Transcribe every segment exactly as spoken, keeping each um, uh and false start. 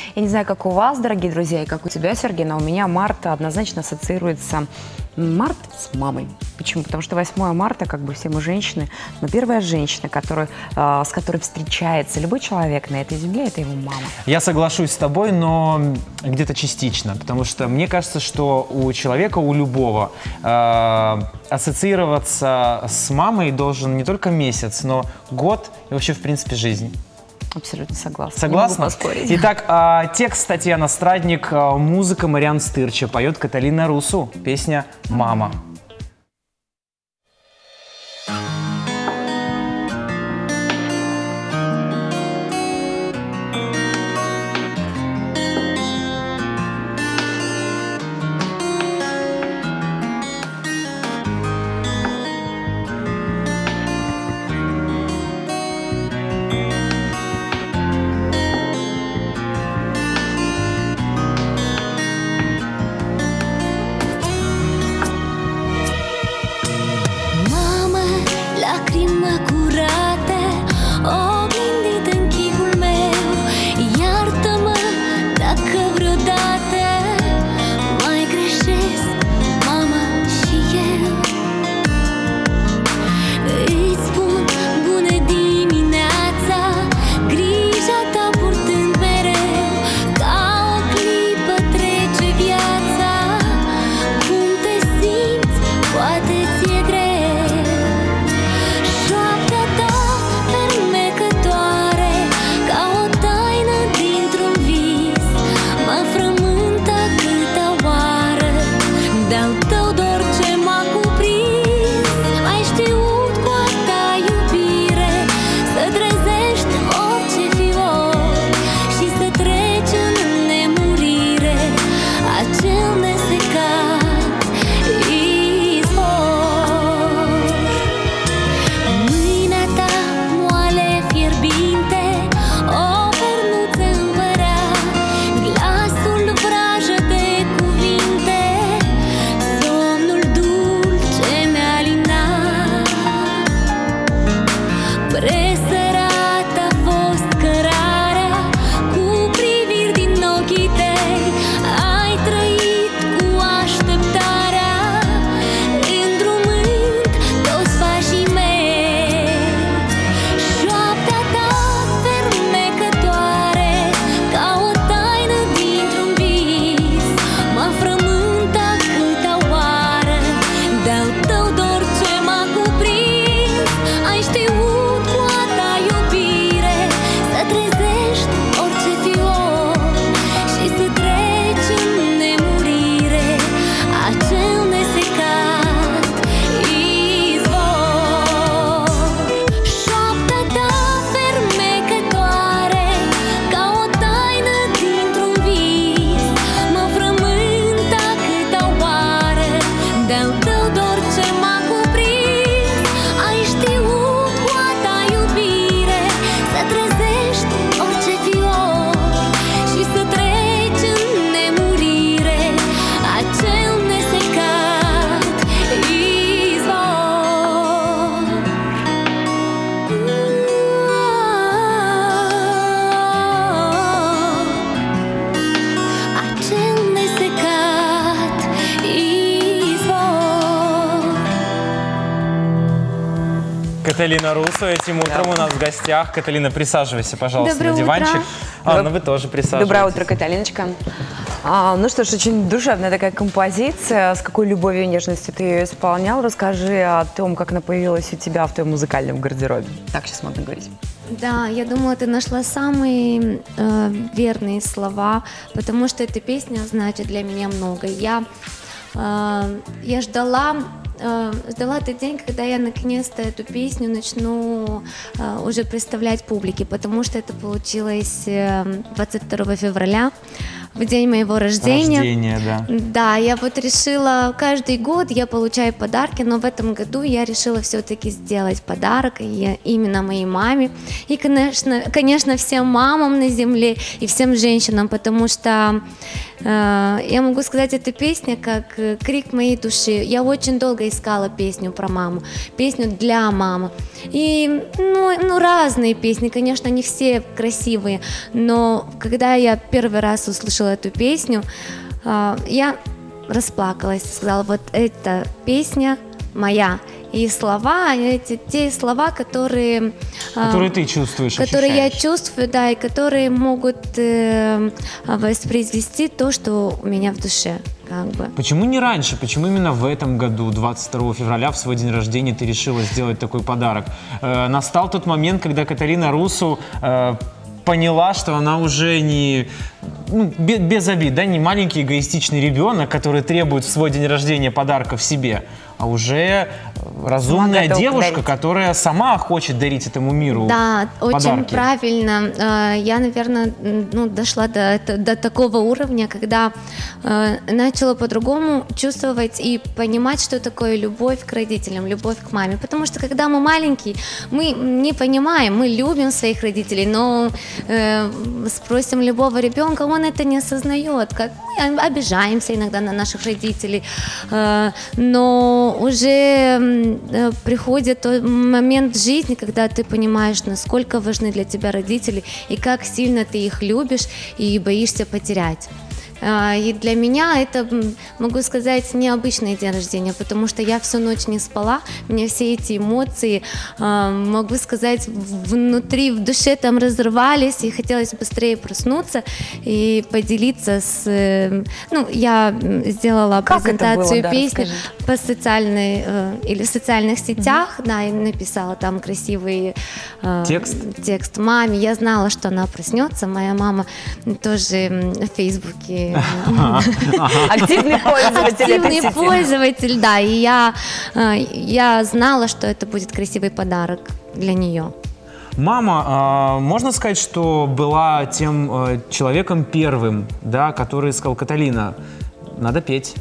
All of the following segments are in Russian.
Я не знаю, как у вас, дорогие друзья, и как у тебя, Сергей, но у меня март однозначно ассоциируется март с мамой. Почему? Потому что восьмое марта, как бы все мы женщины, но первая женщина, которая, э, с которой встречается любой человек на этой земле, это его мама. Я соглашусь с тобой, но где-то частично, потому что мне кажется, что у человека, у любого, э, ассоциироваться с мамой должен не только месяц, но год и вообще, в принципе, жизнь. Абсолютно согласна. Согласна? Итак, а, текст Татьяна Страдник, а, музыка Мариан Стырча, поет Каталина Русу, песня «Мама». Каталина Русу этим утром да. у нас в гостях. Каталина, присаживайся, пожалуйста, Доброе на диванчик. Утро. А, ну вы тоже присаживайтесь. Доброе утро, Каталиночка. А, ну что ж, очень душевная такая композиция. С какой любовью и нежностью ты ее исполнял? Расскажи о том, как она появилась у тебя в твоем музыкальном гардеробе. Так сейчас можно говорить. Да, я думала, ты нашла самые э, верные слова, потому что эта песня значит для меня много. Я, э, я ждала... ждала этот день, когда я наконец-то эту песню начну э, уже представлять публике, потому что это получилось двадцать второго февраля в день моего рождения. Рождение, да. Да, я вот решила, каждый год я получаю подарки, но в этом году я решила все-таки сделать подарок и именно моей маме. И, конечно, конечно, всем мамам на земле и всем женщинам, потому что э, я могу сказать, эта песня как крик моей души. Я очень долго искала песню про маму, песню для мамы. И, ну, ну, разные песни, конечно, не все красивые, но когда я первый раз услышала эту песню, э, я расплакалась, сказала, вот эта песня моя. И слова, эти те слова, которые... Которые э, ты чувствуешь, которые ощущаешь. я чувствую, да, и которые могут э, воспроизвести то, что у меня в душе. Как бы. Почему не раньше? Почему именно в этом году, двадцать второго февраля, в свой день рождения, ты решила сделать такой подарок? Э, настал тот момент, когда Каталина Русу э, поняла, что она уже не... Ну, без, без обид, да, не маленький эгоистичный ребенок, который требует в свой день рождения подарков себе, а уже разумная девушка, дарить. Которая сама хочет дарить этому миру Да, подарки. Очень правильно. Я, наверное, ну, дошла до, до такого уровня, когда начала по-другому чувствовать и понимать, что такое любовь к родителям, любовь к маме. Потому что, когда мы маленькие, мы не понимаем, мы любим своих родителей, но э, спросим любого ребенка, он это не осознает. Как мы обижаемся иногда на наших родителей, э, но уже приходит тот момент в жизни, когда ты понимаешь, насколько важны для тебя родители и как сильно ты их любишь и боишься потерять. И для меня это, могу сказать, необычный день рождения, потому что я всю ночь не спала, у меня все эти эмоции, могу сказать, внутри, в душе там разрывались, и хотелось быстрее проснуться и поделиться с... Ну, я сделала как презентацию было, песни да, по социальной или в социальных сетях, mm-hmm. да, и написала там красивый текст. текст маме. Я знала, что она проснется, моя мама тоже в Фейсбуке активный пользователь. Активный пользователь, да. И я, я знала, что это будет красивый подарок для нее. Мама, можно сказать, что была тем человеком первым, да, который сказал: Каталина, надо петь.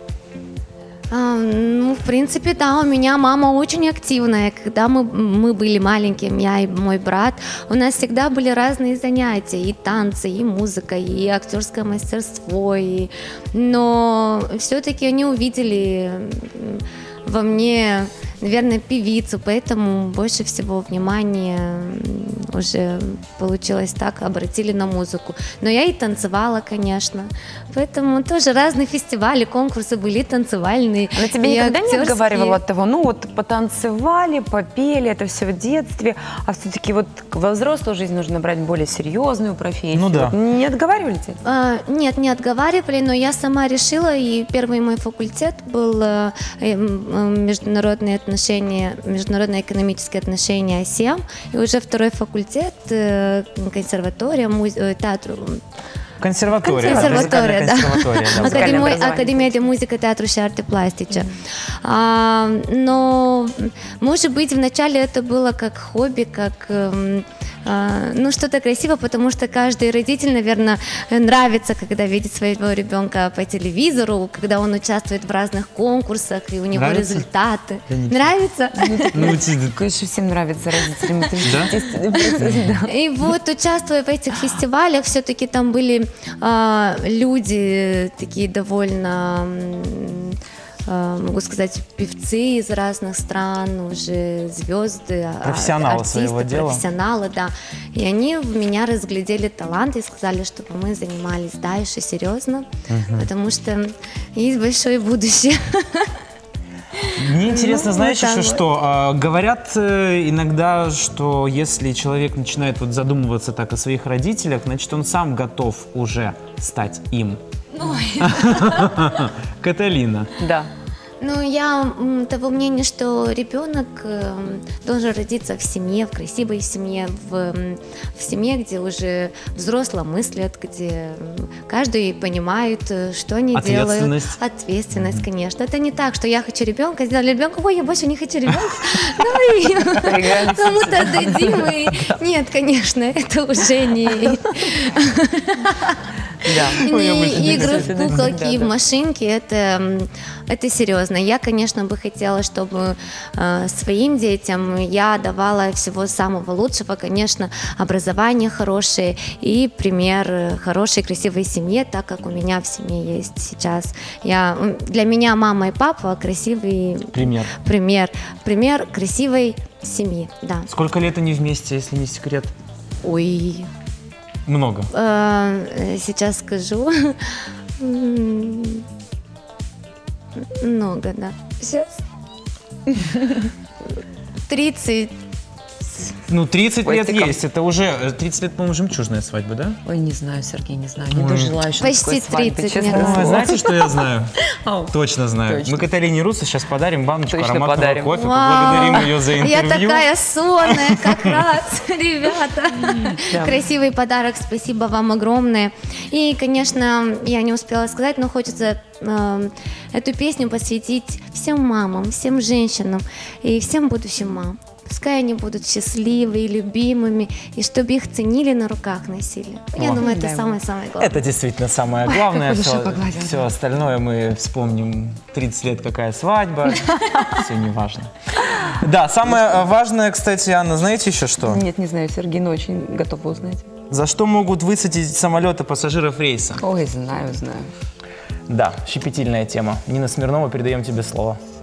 А, ну, в принципе, да, у меня мама очень активная. Когда мы, мы были маленькими, я и мой брат, у нас всегда были разные занятия, и танцы, и музыка, и актерское мастерство. И... Но все-таки они увидели во мне, наверное, певицу, поэтому больше всего внимания уже получилось так, обратили на музыку. Но я и танцевала, конечно. Поэтому тоже разные фестивали, конкурсы были танцевальные. Она тебе никогда актерские. Не отговаривала от того, ну вот потанцевали, попели, это все в детстве, а все-таки вот во взрослую жизнь нужно брать более серьезную профессию. Ну да. Вот не отговаривали тебя? А, нет, не отговаривали, но я сама решила, и первый мой факультет был э, международные отношения, международные экономические отношения АСЕМ, и уже второй факультет э, консерватория, музе- театр. Консерватория. Консерватория, да. Консерватория, да. Академия, Академия для музыки, театру и арты пластича. Mm-hmm. А, но, может быть, вначале это было как хобби, как... А, ну, что-то красиво, потому что каждый родитель, наверное, нравится, когда видит своего ребенка по телевизору, когда он участвует в разных конкурсах, и у него нравится? Результаты. Да, нравится? Ну, конечно, всем нравится родителям. Да. И вот, участвуя в этих фестивалях, все-таки там были а, люди такие довольно... могу сказать, певцы из разных стран, уже звезды, профессионалы артисты, своего дела. Профессионалы, да. И они в меня разглядели талант и сказали, чтобы мы занимались дальше серьезно, угу. потому что есть большое будущее. Мне интересно, ну, знаешь, еще вот. что? А, говорят э, иногда, что если человек начинает вот задумываться так о своих родителях, значит, он сам готов уже стать им. Каталина. Да. Ну, я того мнения, что ребенок должен родиться в семье, в красивой семье, в, в семье, где уже взросло мыслят, где каждый понимает, что они Ответственность. делают. Ответственность, mm-hmm. конечно. Это не так, что я хочу ребенка, сделали ребенка, ой, я больше не хочу ребенка, кому-то отдадим. Нет, конечно, это уже не... Да. Не игры в Да, куколки да, и в да. машинки, это, м, это серьезно. Я, конечно, бы хотела, чтобы э, своим детям я давала всего самого лучшего, конечно, образование хорошее и пример э, хорошей, красивой семьи, так как у меня в семье есть сейчас. Я, м, для меня мама и папа красивый Пример. пример, пример красивой семьи, да. Сколько лет они вместе, если не секрет? Ой, Много. э, сейчас скажу. М, Много, да. Сейчас. тридцать. Ну, тридцать лет Костиком. есть. Это уже, тридцать лет, по-моему, жемчужная свадьба, да? Ой, не знаю, Сергей, не знаю. Не Ой. дожила еще до Почти такой свадьбы, тридцать, честное нет. Ой, слово. знаете, что я знаю? Ау. Точно знаю. Точно. Мы Каталине Руссо сейчас подарим баночку Точно ароматного подарим. кофе. Вау, Поблагодарим ее за я интервью. такая сонная, как раз, ребята. Да. Красивый подарок, спасибо вам огромное. И, конечно, я не успела сказать, но хочется э, эту песню посвятить всем мамам, всем женщинам и всем будущим мам. Пускай они будут счастливы и любимыми, и чтобы их ценили, на руках носили. Я О. думаю, это Да. самое-самое главное. Это действительно самое главное. по душе Все, погладила, все да. остальное мы вспомним. тридцать лет какая свадьба. Все не важно. Да, самое важное, кстати, Анна, знаете еще что? Нет, не знаю, Сергей, но очень готова узнать. За что могут высадить из самолета пассажиров рейса? Ой, знаю, знаю. Да, щепетильная тема. Нина Смирнова, передаем тебе слово.